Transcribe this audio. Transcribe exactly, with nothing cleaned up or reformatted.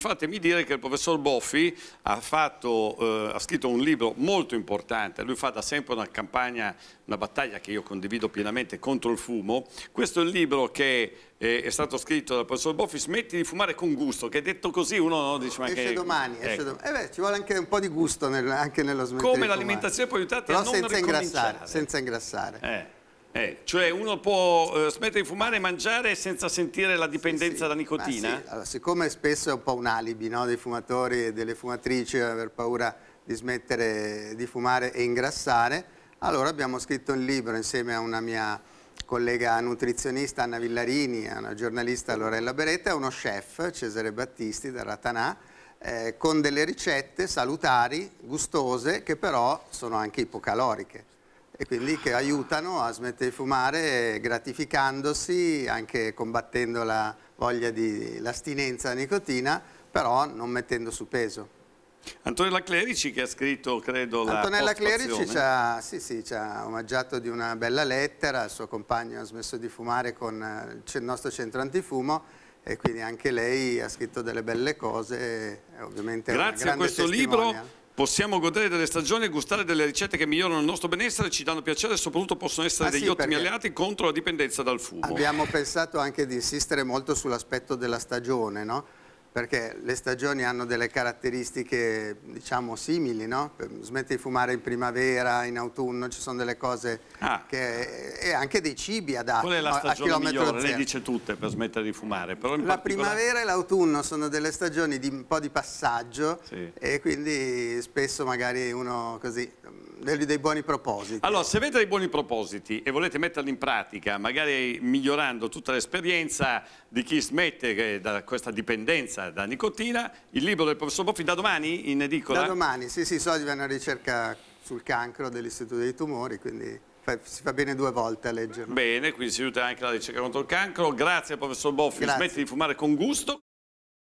fatemi dire che il professor Boffi ha, fatto, eh, ha scritto un libro molto importante. Lui fa da sempre una campagna, una battaglia che io condivido pienamente contro il fumo. Questo è il libro che eh, è stato scritto dal professor Boffi, Smetti di fumare con gusto, che detto così uno no, dice ma esce che... domani, ecco. esce domani. Eh beh, ci vuole anche un po' di gusto nel, anche nello smettere Come di l'alimentazione può aiutarti Però a non senza ingrassare, ricominciare. senza ingrassare. Eh. Eh, cioè uno può eh, smettere di fumare e mangiare senza sentire la dipendenza sì, sì. da nicotina? Sì. Allora, siccome spesso è un po' un alibi, no, dei fumatori e delle fumatrici aver paura di smettere di fumare e ingrassare, allora abbiamo scritto un libro insieme a una mia collega nutrizionista Anna Villarini, a una giornalista Lorella Beretta e a uno chef Cesare Battisti da Ratanà, eh, con delle ricette salutari, gustose, che però sono anche ipocaloriche e quindi che aiutano a smettere di fumare gratificandosi, anche combattendo la voglia di l'astinenza da nicotina, però non mettendo su peso. Antonella Clerici che ha scritto, credo, la Antonella postfazione. Clerici ci ha, sì, sì, ci ha omaggiato di una bella lettera, il suo compagno ha smesso di fumare con il nostro centro antifumo e quindi anche lei ha scritto delle belle cose, e ovviamente è una Grazie a grande questo testimonial. libro possiamo godere delle stagioni e gustare delle ricette che migliorano il nostro benessere, ci danno piacere e soprattutto possono essere Ah, degli sì, ottimi perché alleati contro la dipendenza dal fumo. Abbiamo pensato anche di insistere molto sull'aspetto della stagione, no? Perché le stagioni hanno delle caratteristiche, diciamo, simili, no? Smetti di fumare in primavera, in autunno, ci sono delle cose ah. che... e anche dei cibi adatti. Qual è la a stagione migliore? zero. Lei dice tutte per smettere di fumare. Però in la particolare... primavera e l'autunno sono delle stagioni di un po' di passaggio, sì. E quindi spesso magari uno così... Dei, dei buoni propositi. Allora, se avete dei buoni propositi e volete metterli in pratica, magari migliorando tutta l'esperienza di chi smette da questa dipendenza da nicotina, il libro del professor Boffi da domani in edicola? Da domani, sì, sì, so di una ricerca sul cancro dell'Istituto dei Tumori, quindi fa, si fa bene due volte a leggerlo. Bene, quindi si aiuta anche la ricerca contro il cancro. Grazie al professor Boffi, Grazie. Smetti di fumare con gusto.